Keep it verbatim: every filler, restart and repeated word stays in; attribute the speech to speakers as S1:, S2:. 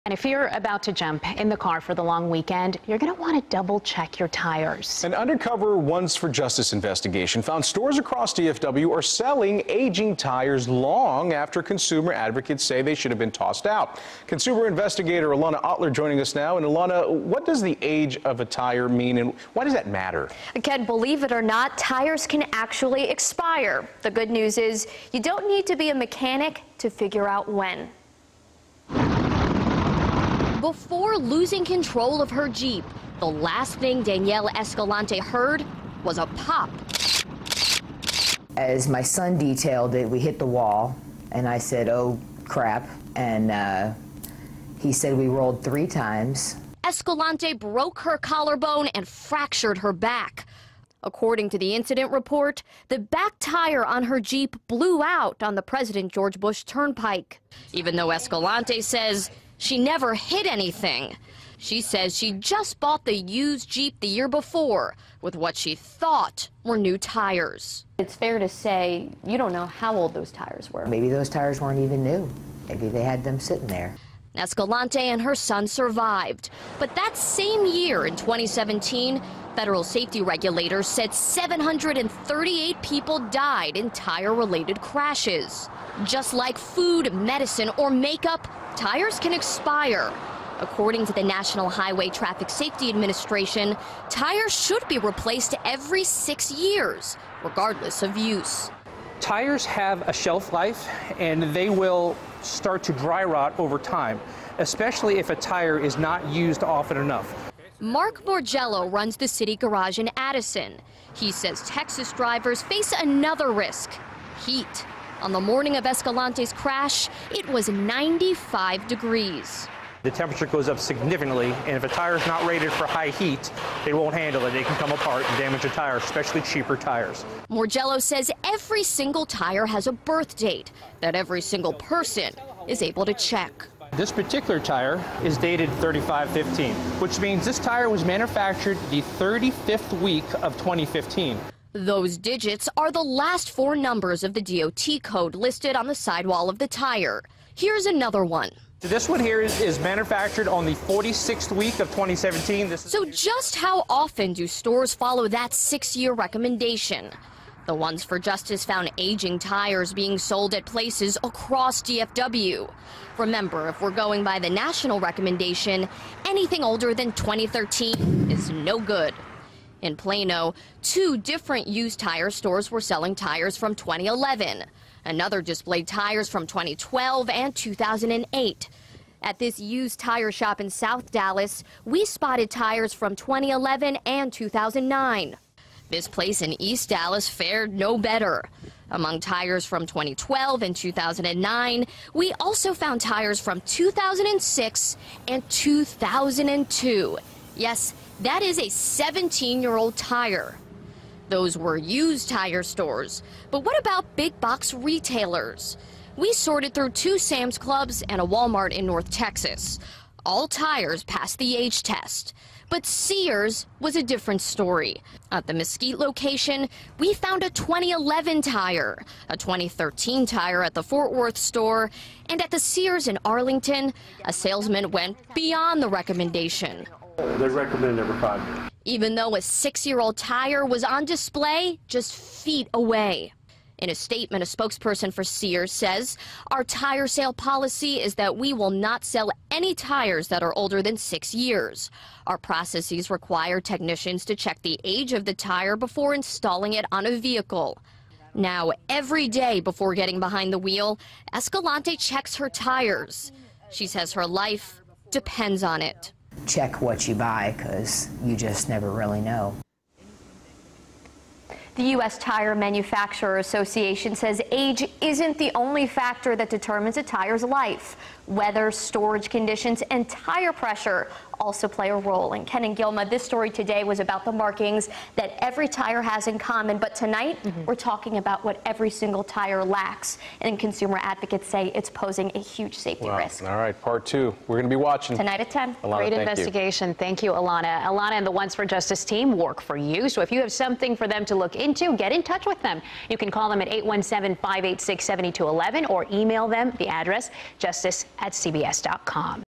S1: And if you're about to jump in the car for the long weekend, you're going to want to double check your tires.
S2: An undercover Ones for Justice investigation found stores across D F W are selling aging tires long after consumer advocates say they should have been tossed out. Consumer investigator Alana Otler joining us now. And Alana, what does the age of a tire mean and why does that matter?
S3: Ken, believe it or not, tires can actually expire. The good news is you don't need to be a mechanic to figure out when. Before losing control of her Jeep, the last thing Danielle Escalante heard was a pop.
S4: As my son detailed it, we hit the wall, and I said, oh, crap, and uh, he said we rolled three times.
S3: Escalante broke her collarbone and fractured her back. According to the incident report, the back tire on her Jeep blew out on the President George Bush Turnpike. Even though Escalante says she never hit anything. She says she just bought the used Jeep the year before with what she thought were new tires. It's fair to say you don't know how old those tires were.
S4: Maybe those tires weren't even new. Maybe they had them sitting there.
S3: Escalante and her son survived. But that same year in twenty seventeen, federal safety regulators said seven hundred thirty-eight people died in tire-related crashes. Just like food, medicine, or makeup, tires can expire. According to the National Highway Traffic Safety Administration, tires should be replaced every six years, regardless of use.
S5: Tires have a shelf life, and they will start to dry rot over time, especially if a tire is not used often enough.
S3: Mark Morgello runs the city garage in Addison. He says Texas drivers face another risk: heat. On the morning of Escalante's crash, it was ninety-five degrees.
S5: The temperature goes up significantly, and if a tire is not rated for high heat, it won't handle it. It can come apart and damage a tire, especially cheaper tires.
S3: Morgello says every single tire has a birth date that every single person is able to check.
S5: This particular tire is dated thirty-five fifteen, which means this tire was manufactured the thirty-fifth week of twenty fifteen.
S3: Those digits are the last four numbers of the D O T code listed on the sidewall of the tire. Here's another one.
S5: This one here is, is manufactured on the forty-sixth week of twenty seventeen. This is
S3: so just how often do stores follow that six-year recommendation? The Ones for Justice found aging tires being sold at places across D F W. Remember, if we're going by the national recommendation, anything older than twenty thirteen is no good. In Plano, two different used tire stores were selling tires from twenty eleven. Another displayed tires from twenty twelve and two thousand eight. At this used tire shop in South Dallas, we spotted tires from twenty eleven and two thousand nine. This place in East Dallas fared no better. Among tires from twenty twelve and two thousand nine, we also found tires from two thousand six and two thousand two. Yes, that is a seventeen-year-old tire. Those were used tire stores. But what about big box retailers? We sorted through two Sam's Clubs and a Walmart in North Texas. All tires passed the age test. But Sears was a different story. At the Mesquite location, we found a twenty eleven tire, a twenty thirteen tire at the Fort Worth store, and at the Sears in Arlington, a salesman went beyond the recommendation.
S6: They recommend every five years.
S3: Even though a six-year-old tire was on display just feet away. In a statement, a spokesperson for Sears says, our tire sale policy is that we will not sell any tires that are older than six years. Our processes require technicians to check the age of the tire before installing it on a vehicle. Now, every day before getting behind the wheel, Escalante checks her tires. She says her life depends on it.
S4: Check what you buy, because you just never really know.
S3: The U S Tire Manufacturer Association says age isn't the only factor that determines a tire's life. Weather, storage conditions, and tire pressure also play a role. And Ken and Gilma, this story today was about the markings that every tire has in common. But tonight, mm-hmm. we're talking about what every single tire lacks. And consumer advocates say it's posing a huge safety
S2: wow.
S3: risk.
S2: All right, part two. We're going to be watching.
S3: Tonight at ten.
S2: Alana,
S1: Great
S2: thank
S1: investigation.
S2: You.
S1: Thank you, Alana. Alana and the Ones for Justice team work for you. So if you have something for them to look into, get in touch with them. You can call them at eight one seven, five eight six, seven two one one or email them the address justice at c b s dot com.